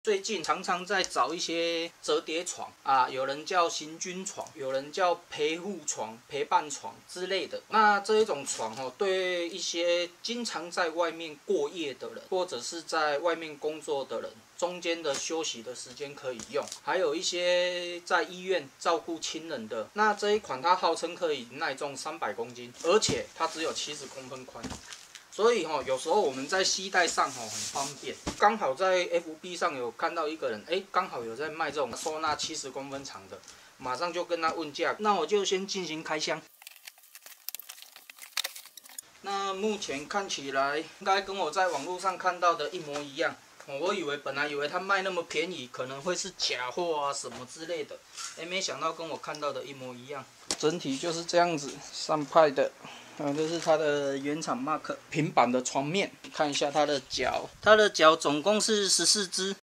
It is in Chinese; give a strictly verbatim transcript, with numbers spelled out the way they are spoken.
最近常常在找一些折叠床啊，有人叫行军床，有人叫陪护床、陪伴床之类的。那这一种床哦，对一些经常在外面过夜的人，或者是在外面工作的人，中间的休息的时间可以用。还有一些在医院照顾亲人的，那这一款它号称可以耐重三百公斤，而且它只有七十公分宽。所以哈，有时候我们在携带上哈很方便。刚好在 F B 上有看到一个人，哎，刚好有在卖这种收纳七十公分长的，马上就跟他问价。那我就先进行开箱。那目前看起来应该跟我在网络上看到的一模一样。我以为本来以为他卖那么便宜，可能会是假货啊什么之类的，哎，没想到跟我看到的一模一样。整体就是这样子，上派的。啊，这是它的原厂 Mark 平板的床面，看一下它的脚，它的脚总共是十四只，